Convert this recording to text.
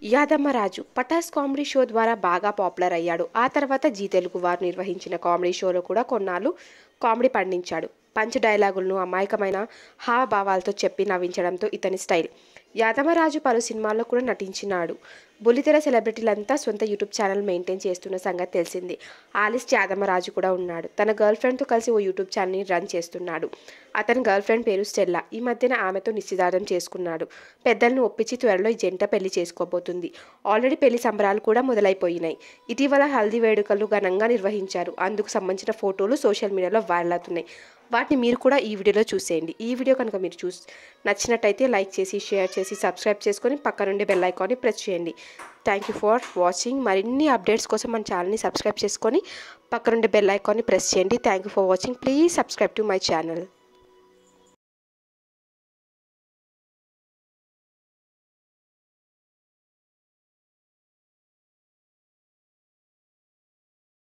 Yadamma Raju Patas comedy show ద్వారా బాగా popular అయ్యాడు. ఆ తర్వాత జీ తెలుగు వారు నిర్వహించిన కామెడీ షోలో కూడా కొన్నాళ్ళు కామెడీ పండించాడు. పంచ్ డైలాగులను అమాయకమైన హావభావాలతో చెప్పి నవ్వించడంతో ఇతని స్టైల్. యాదమరాజు పలు సినిమాల్లో కూడా నటించినాడు. బుల్లితెర సెలబ్రిటీలంతా సొంత యూట్యూబ్ ఛానల్ మెయింటైన్ చేస్తున్న సంగతి తెలిసింది. ఆ లిస్ట్ యాదమరాజు కూడా ఉన్నాడు. తన గర్ల్ ఫ్రెండ్తో కలిసి ఓ యూట్యూబ్ ఛానల్ని రన్ చేస్తున్నాడు. అతని గర్ల్ ఫ్రెండ్ పేరు స్టెల్లా. ఈ మధ్యన ఆమెతో నిశ్చితార్థం చేసుకున్నాడు. పెద్దలను ఒప్పించి త్వరలో ఈ జంట పెళ్లి చేసుకోబోతుంది. ఆల్రెడీ పెళ్లి సంబరాలు కూడా మొదలైపోయినాయి. ఇటీవల హల్దీ వేడుకలు ఘనంగా నిర్వహించారు. అందుకు సంబంధించిన ఫోటోలు సోషల్ మీడియాలో వైరల్ అవుతున్నాయి. వాటిని మీరు కూడా ఈ వీడియోలో చూసేయండి. ఈ వీడియో కనుక మీరు నచ్చినట్టయితే లైక్ చేసి, షేర్ చేసి, సబ్స్క్రైబ్ చేసుకొని పక్క నుండి బెల్ ఐకాన్ని ప్రెస్ చేయండి. Thank you for watching. మరిన్ని అప్డేట్స్ కోసం మన ఛానల్ని సబ్స్క్రైబ్ చేసుకొని పక్క నుండి బెల్ ఐకాన్ని ప్రెస్ చేయండి. Thank you for watching. Please subscribe to my channel.